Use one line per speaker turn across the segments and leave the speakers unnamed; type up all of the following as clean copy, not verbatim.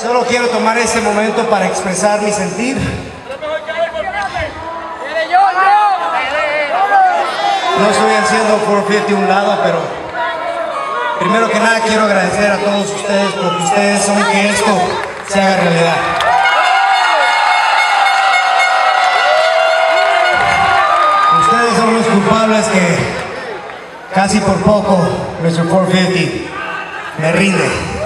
Solo quiero tomar este momento para expresar mi sentir. No estoy haciendo 450 a un lado, pero primero que nada quiero agradecer a todos ustedes porque ustedes son que esto se haga realidad. Ustedes son los culpables que casi por poco nuestro 450 me rinde.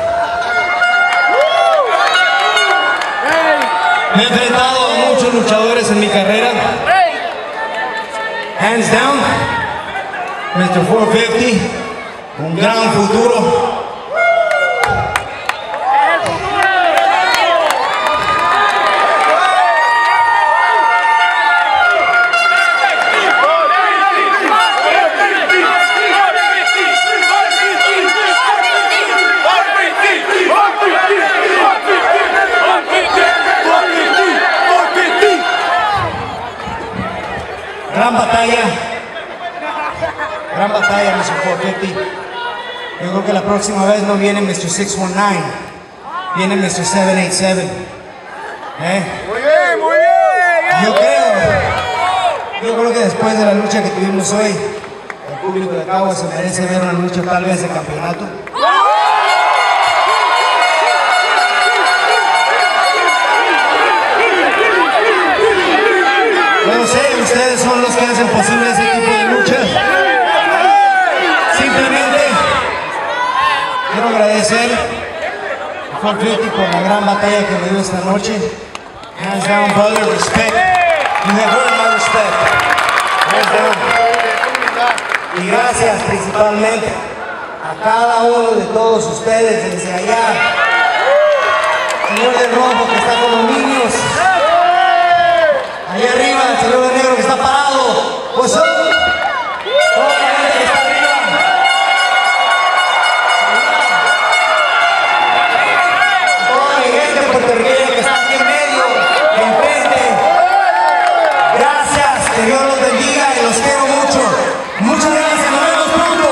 Me he enfrentado a muchos luchadores en mi carrera. Hands down, Mr. 450, un gran futuro. Gran batalla, Mr. 450. Yo creo que la próxima vez no viene Mr. 619, viene Mr. 787.
Muy bien, muy bien.
Yo creo que después de la lucha que tuvimos hoy, el público de Caguas se merece ver una lucha tal vez de campeonato. No sé, ustedes son los que hacen posible ese tipo de luchas. Simplemente quiero agradecer a 450 por la gran batalla que me dio esta noche. Hands down, brother, respect. You have earned my respect. Hands down. Y gracias principalmente a cada uno de todos ustedes desde allá. Señor del rojo que está con los niños. Allá arriba, el señor de negro que está parado. Pues toda la gente que está arriba. Toda mi gente puertorriqueña que está aquí en medio, enfrente. Gracias, que Dios los bendiga y los quiero mucho. Muchas gracias, nos vemos pronto.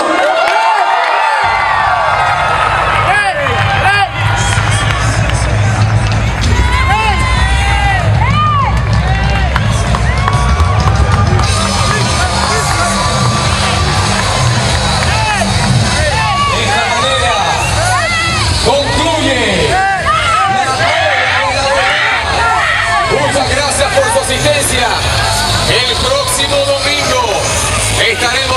Muchas gracias por su asistencia. El próximo domingo estaremos